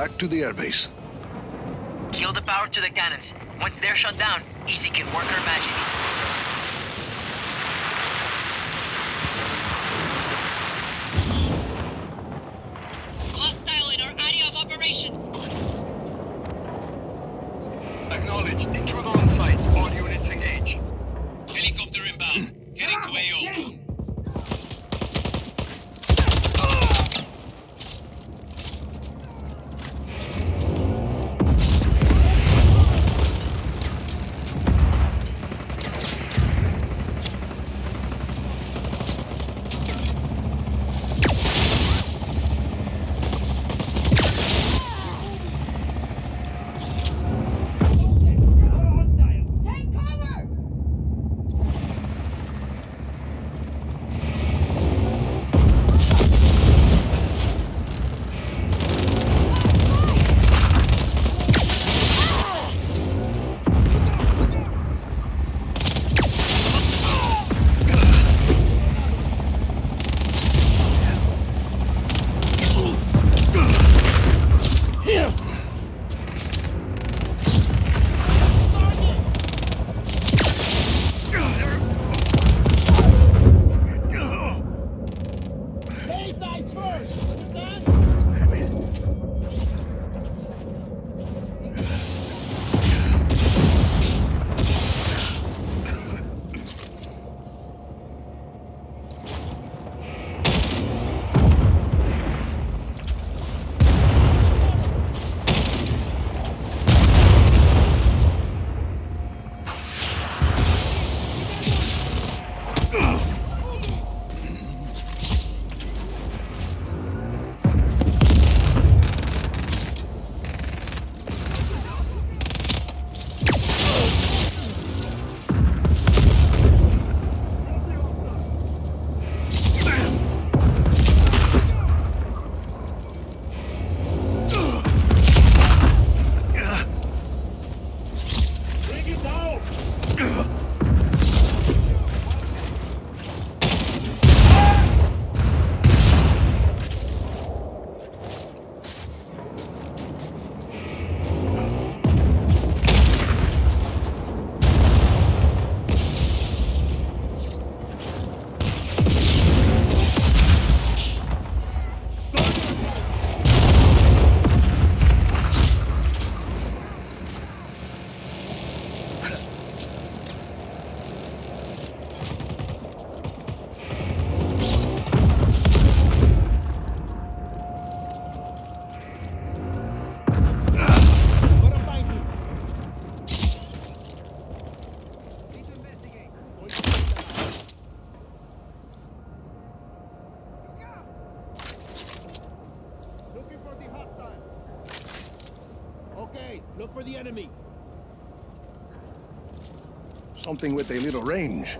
back to the airbase. Kill the power to the cannons. Once they're shut down, Easy can work her magic. Hostile in our area of operation. Acknowledge. Intruder on site. All units engage. Helicopter inbound. Heading to AO. Look for the enemy. Something with a little range.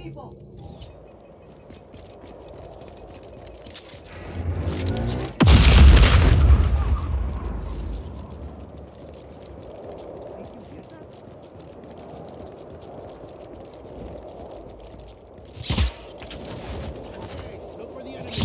Look for the enemy.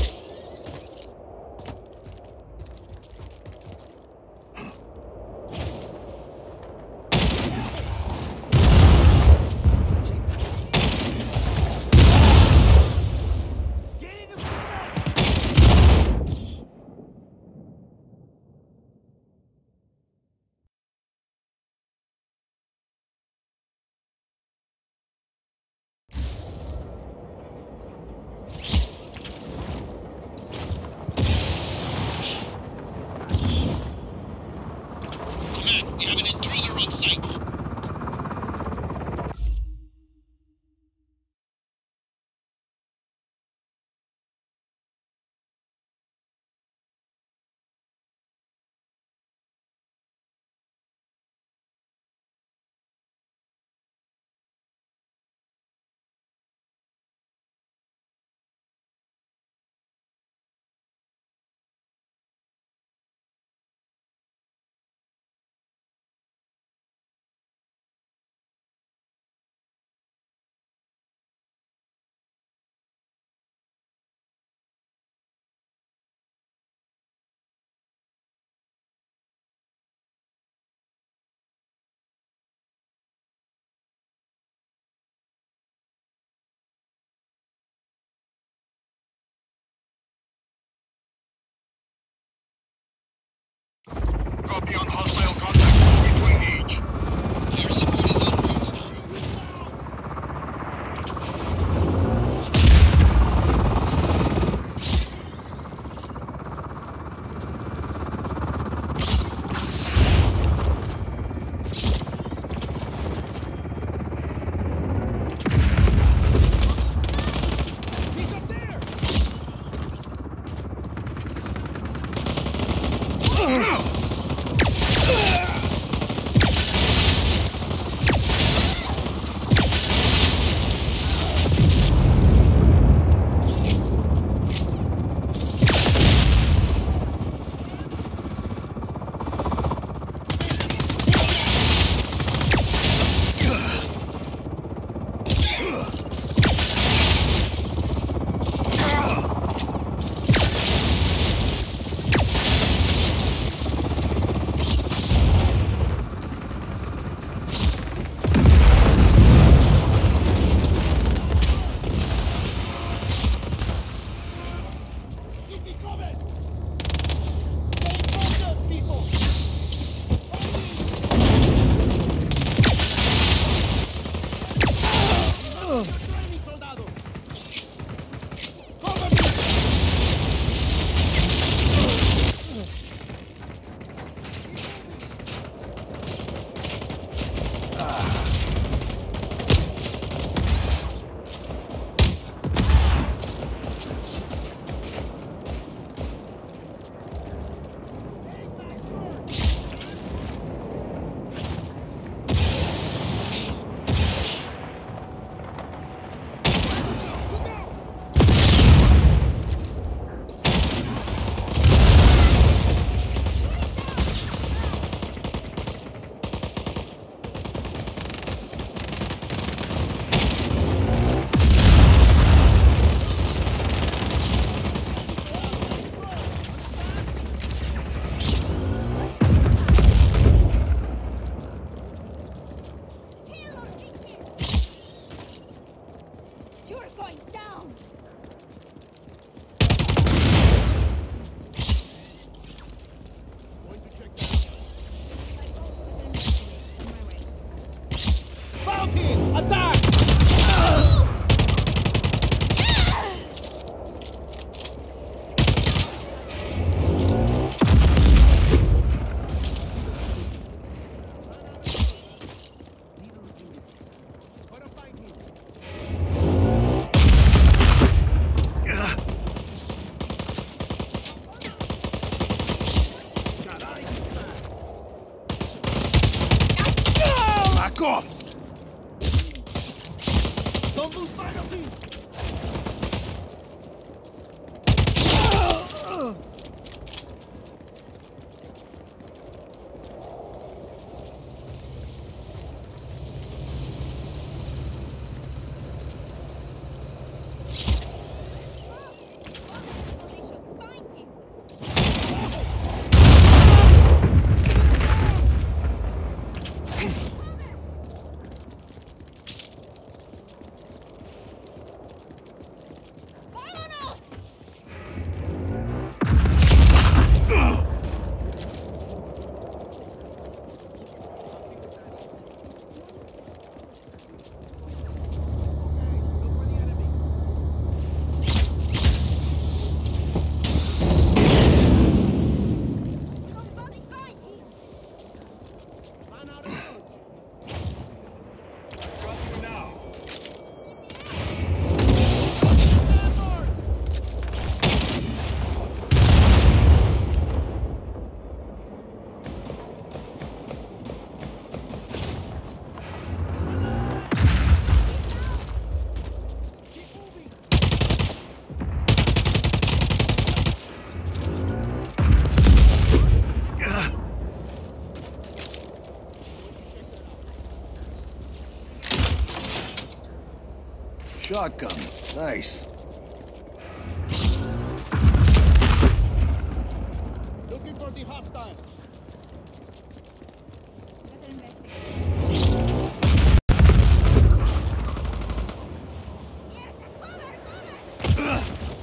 Command, we have an intruder on site. Copy on hostile contact. Moving to engage. Air support is en route. He's up there! Keep me coming! Stay focused, people! Enemy soldado! Cover me! You're going down! Going to check that. Falcon! Attack! Gotta find him. Back off! Don't lose sight of me! Position. Find him. ¡Vámonos! Somebody find him. Run out of punch. Got you now. Landlord! Keep moving! Shotgun. Nice. Looking for the hostile. Better investigate. Mierda, cover!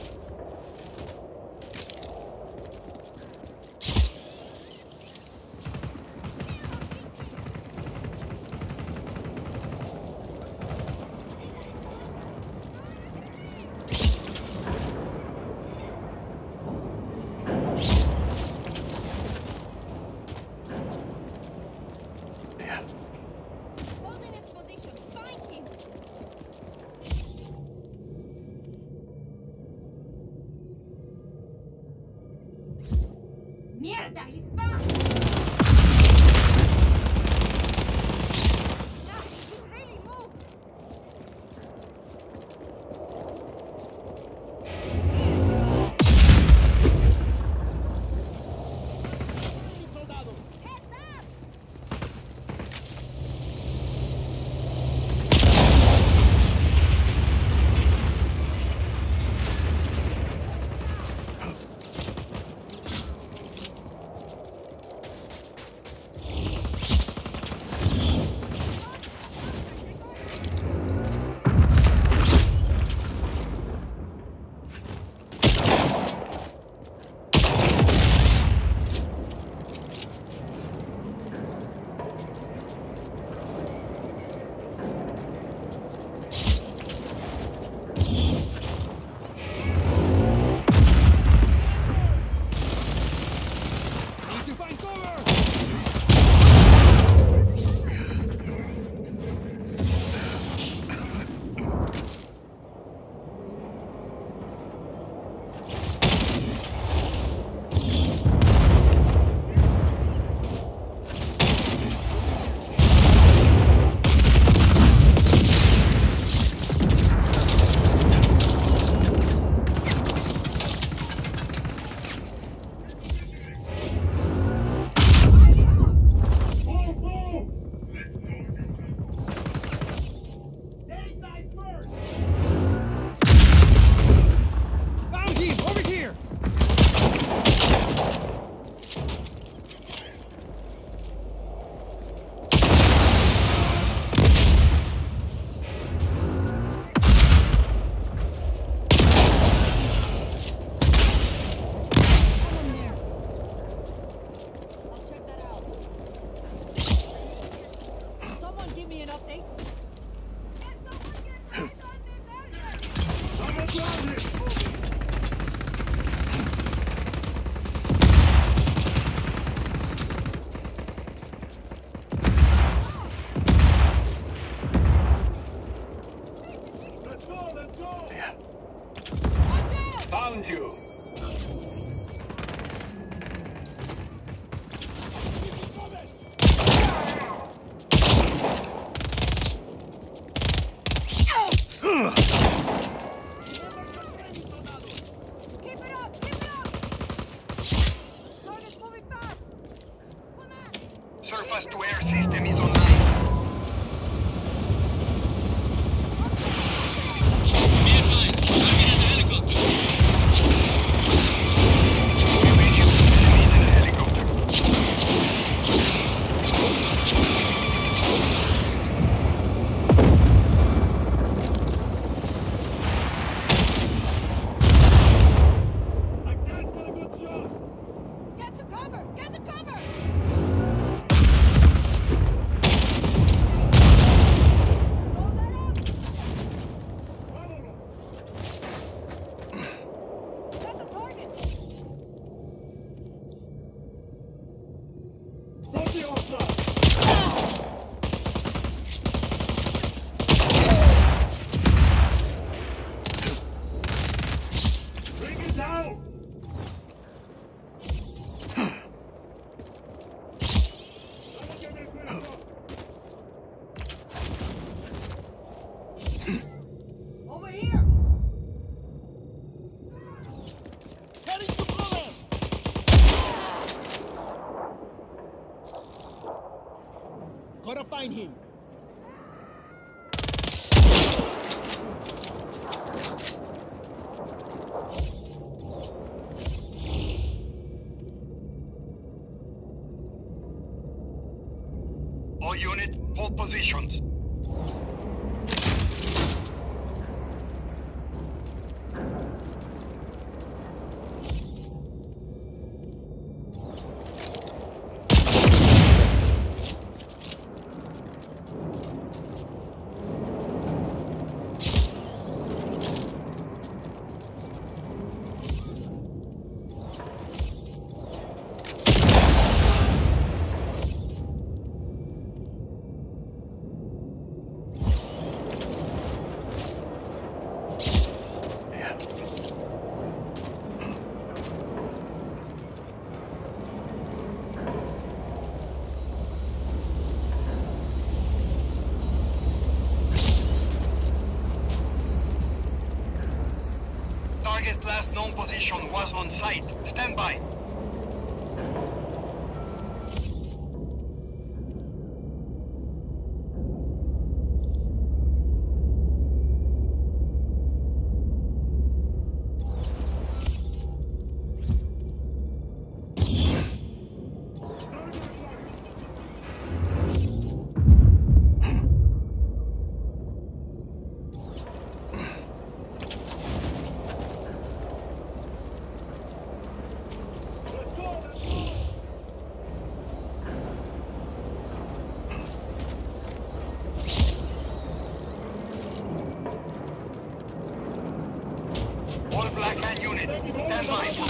Yeah. Holding his position. Find him. Mierda, he's back. Now, he really moved. Enemy soldado! Heads up! Need to find cover! They died first! Found him! Over here! Someone there. I'll check that out. Someone give me an update. If someone gets hurt, I'll be murdered. Someone grounded! Let's go, let's go. Yeah. Watch out! Found you. Cover! Over here! Heading to cover! Gotta find him. All units, hold positions. Target's last known position was on site. Stand by. All Black Hand units, stand by for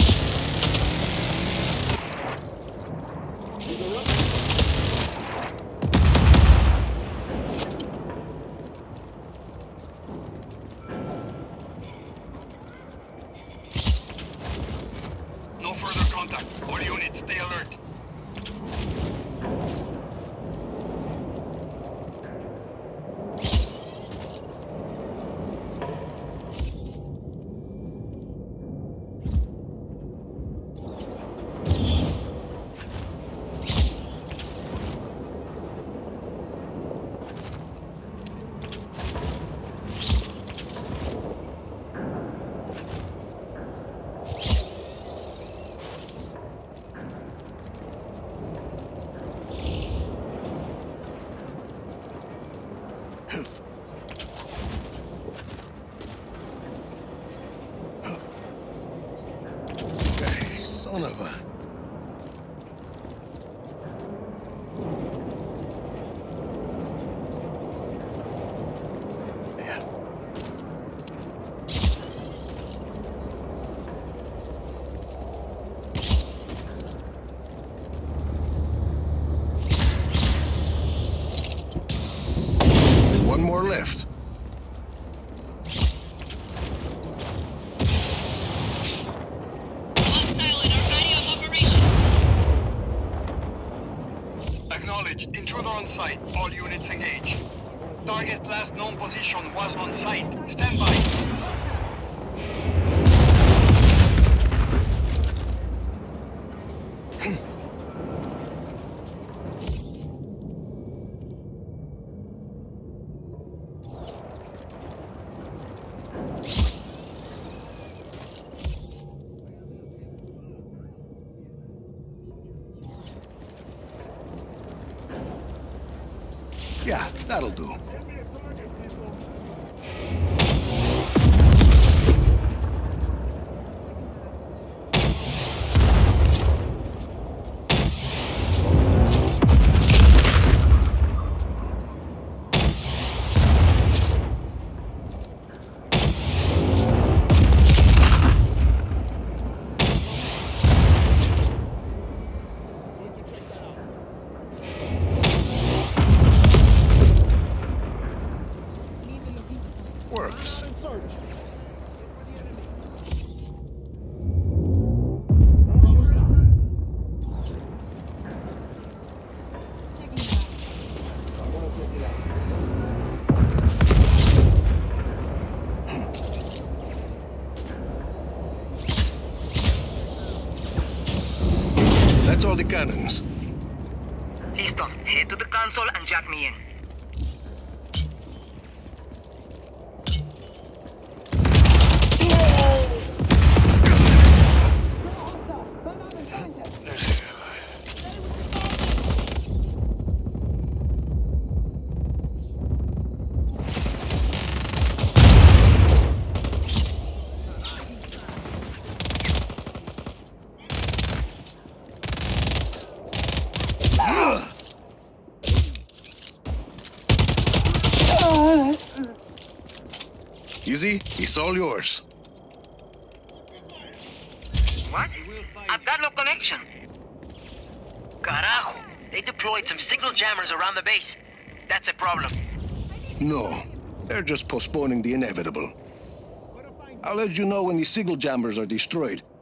no further contact. All units, stay alert. Son of a... Yeah. One more left. Hostile in our area of operation. Acknowledged. Intruder on site. All units engage. Target's last known position was on site. Stand by. Yeah, that'll do. Works. cannons. Listo. Head to the console and jack me in. Easy, it's all yours. What? I've got no connection. Carajo! They deployed some signal jammers around the base. That's a problem. No, they're just postponing the inevitable. I'll let you know when the signal jammers are destroyed.